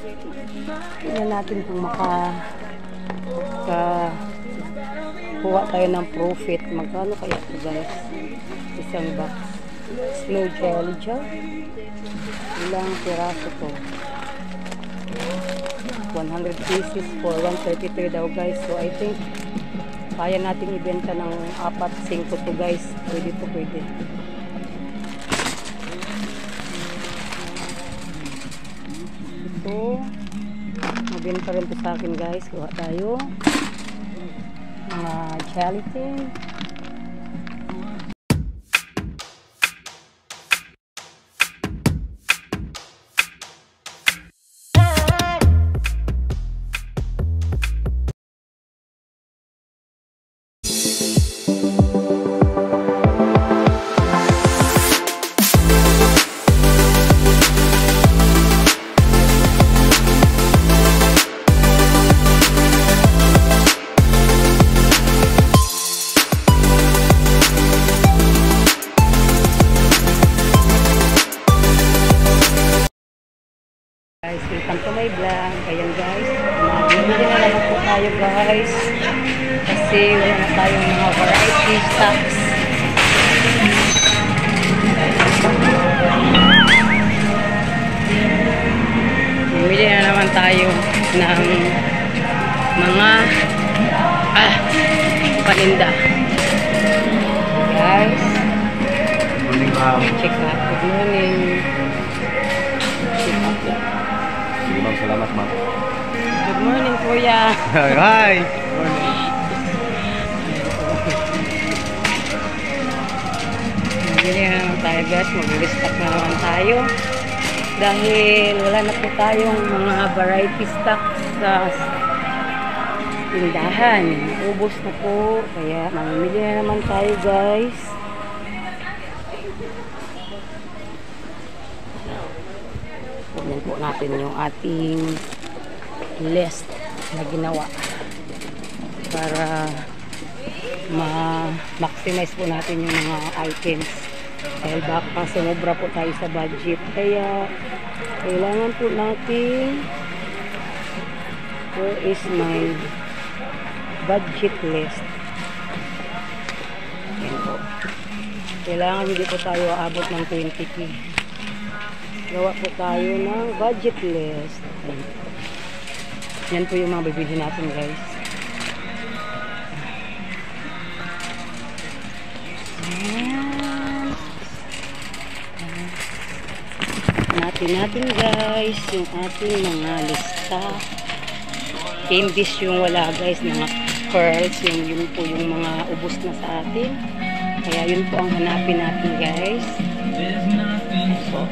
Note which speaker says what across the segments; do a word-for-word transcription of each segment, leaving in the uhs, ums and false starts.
Speaker 1: Tingnan natin kung maka maka kuha tayo ng profit. Magkano kaya ito guys? Isang box. Snow jelly jar. Ilang piraso to? one hundred pieces for one thirty-three daw guys. So I think kaya natin ibenta ng apat, singko to guys. Pwede to, pwede. Ito. Mabenta rin to sa akin guys. Kuha tayo. Mga gelatin. Guys, welcome to my vlog. Ayan guys, bibili na naman po tayo guys kasi wala na tayong mga variety stocks. Bibili na naman tayo ng mga ah, paninda guys. Check out. Good morning. Check out.
Speaker 2: Sige ma'am, salamat ma'am.
Speaker 1: Good morning kuya.
Speaker 2: Hi! Good morning.
Speaker 1: Bili na naman tayo guys. Mag-restock na naman tayo. Dahil wala na po tayong mga variety stock sa tindahan. Ubos na po. Kaya mamimili na naman tayo guys. Tignan po natin yung ating list na ginawa para ma-maximize po natin yung mga items dahil baka sumobra po tayo sa budget, kaya kailangan po natin, where is my budget list? Yan po, kailangan hindi po tayo aabot ng twenty K. Gawa po tayo ng budget list. Yan po yung mga bibili natin guys. Ayan. Natin natin guys yung ating mga lista. Candies yung wala guys, mga curls, yung yun po yung mga ubos na sa atin. Kaya yun po ang hanapin natin guys. So,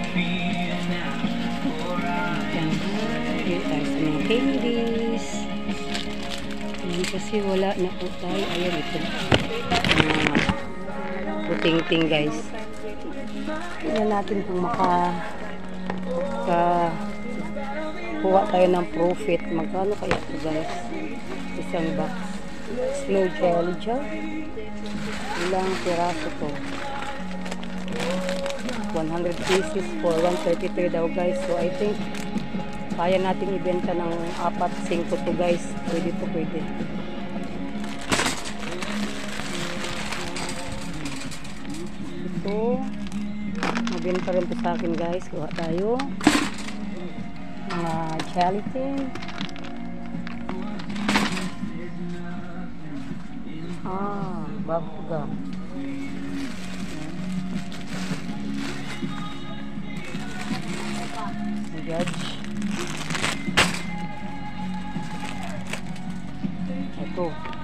Speaker 1: candies. Ayan, kasi wala na po tayo. Ayan, ito. Uh, puting-ting guys. Tignan natin kung maka maka kuha tayo ng profit. Magkano kaya ito guys? Isang box. Snow jelly jar. Ilang piraso to? one hundred pieces for one thirty-three daw guys. So I think kaya natin ibenta ng apat, singko to guys. Pwede to, pwede. Ito. Mabenta rin to sa akin guys. Kuha tayo. Mga gelatin. Ah, bubble gum. Judge. Ito.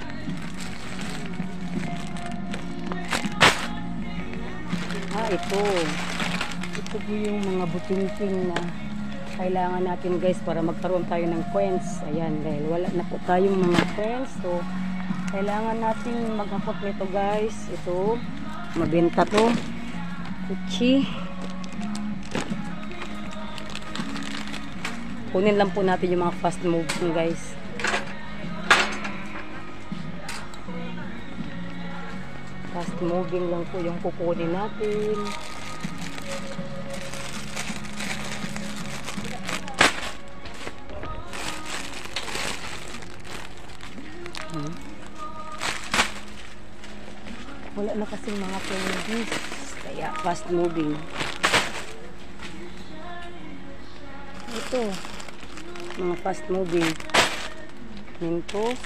Speaker 1: Ah, ito. Ito po yung mga buting-ting na kailangan natin guys para magkaroon tayo ng coins. Ayan, dahil wala na po tayong mga coins. So, kailangan natin maghakot nito guys. Ito. Mabenta to. Kuchi. Kunin lang po natin yung mga fast moving guys. Fast moving lang po yung kukunin natin. wala na kasing mga candies. Kaya fast moving. Ito. Mga fast moving. Mentos.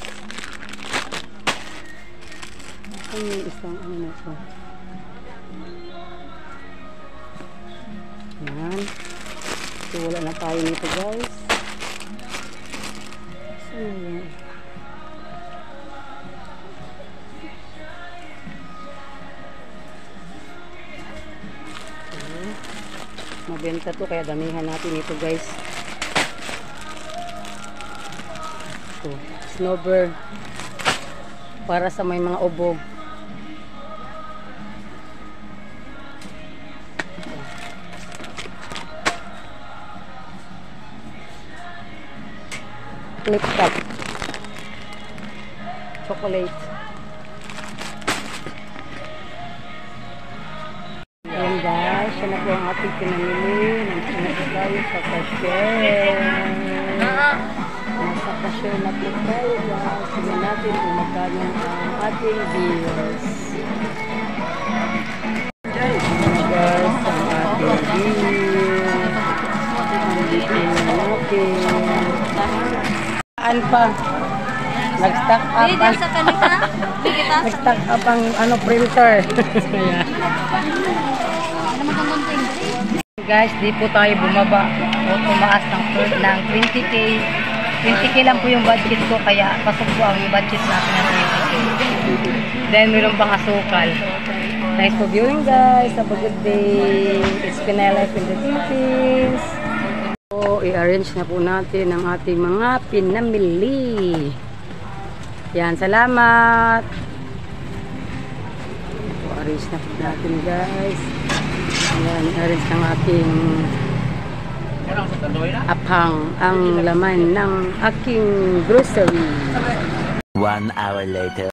Speaker 1: Ito yung isang ano na ito. Yan. So wala na tayo nito guys. So yan. Mabenta to kaya damihan natin ito guys. Ito, snowbird para sa may mga ubo. Flip top chocolate. Ayan guys, siya na po ang ating pinamili. Nandiyan na po tayo sa cashier. Nasa cashier na po tayo guys. Tignan natin kung magkano ang ating bills. Ayan guys, ang ating bills. Ang bitin na natin. Saan pa? Nag-stack up ang nag-stack up ang ano, printer. Guys, di po tayo bumaba o tumaas ng, ng twenty K. twenty K lang po yung budget ko, kaya pasok po ang budget natin ng twenty K. Then, meron pang asukal. Thanks for viewing guys. Have a good day. It's Pinay Life in the Philippines. So, i-arrange na po natin ang ating mga pinamili. Yan, salamat. So, arrange na po natin guys. Ayan, arrange ng aking apang ang laman ng aking grocery.
Speaker 3: One hour later.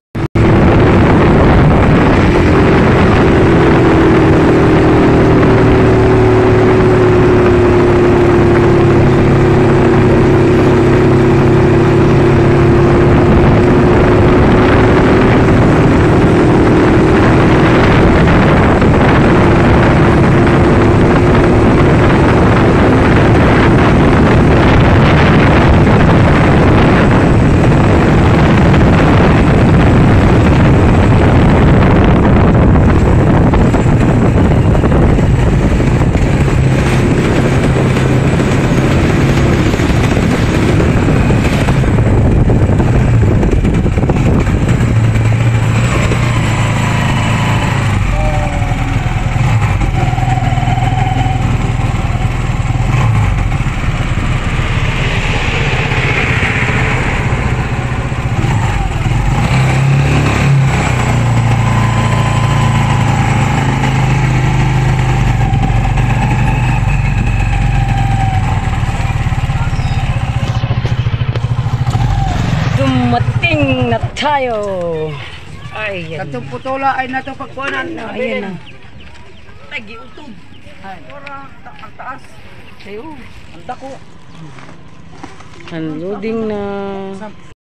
Speaker 1: Dumating na tayo. Ay, yan.
Speaker 4: Katong putola ay nato pagkuhanan.
Speaker 1: Ayan na.
Speaker 4: Ay, giutog. Ay, ora, ang taas.
Speaker 1: Ayo.
Speaker 4: Ang dako.
Speaker 1: Unloading na.